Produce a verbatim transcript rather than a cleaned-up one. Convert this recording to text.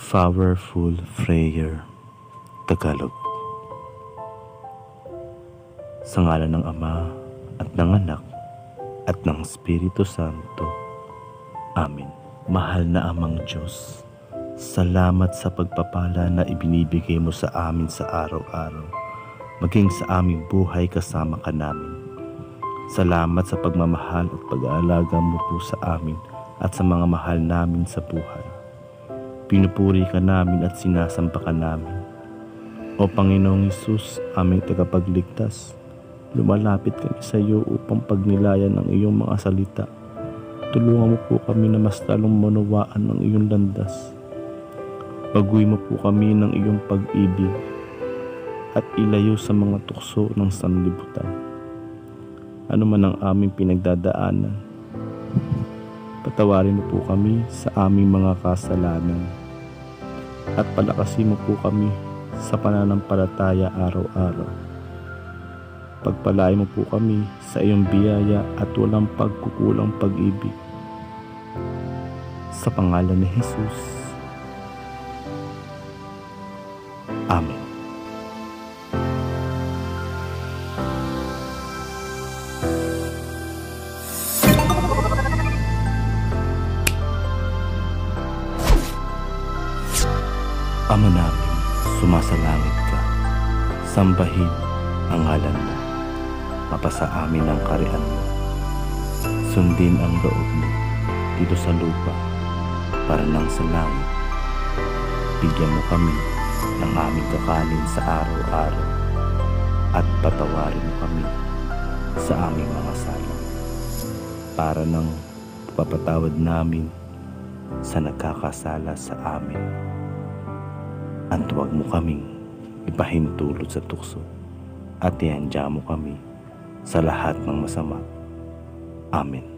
Powerful Prayer, Tagalog. Sa ngalan ng Ama at ng Anak at ng Espiritu Santo. Amen. Mahal na Amang Diyos, salamat sa pagpapala na ibinibigay mo sa amin sa araw-araw, maging sa aming buhay kasama ka namin. Salamat sa pagmamahal at pag-aalaga mo po sa amin at sa mga mahal namin sa buhay. Pinupuri ka namin at sinasamba ka namin. O Panginoong Hesus, aming tagapagligtas, lumalapit kami sa iyo upang pagnilayan ang iyong mga salita. Tulungan mo po kami na mas lalong manawaan ng iyong landas. Baguhin mo po kami ng iyong pag-ibig at ilayo sa mga tukso ng sanlibutan. Ano man ang aming pinagdadaanan, patawarin mo po kami sa aming mga kasalanan at palakasin mo po kami sa pananampalataya araw-araw. Pagpalain mo po kami sa iyong biyaya at walang pagkukulang pag-ibig. Sa pangalan ni Jesus. Amen. Ama namin, sumasalangit ka. Sambahin ang ngalan mo. Mapasa amin ang kaharian mo. Sundin ang loob mo dito sa lupa para nang sa langit. Bigyan mo kami ng aming kakanin sa araw-araw at patawarin mo kami sa aming mga sala para nang papatawad namin sa nagkakasala sa amin. At huwag mo kaming ipahintulot sa tukso at ihandya mo kami sa lahat ng masama. Amen.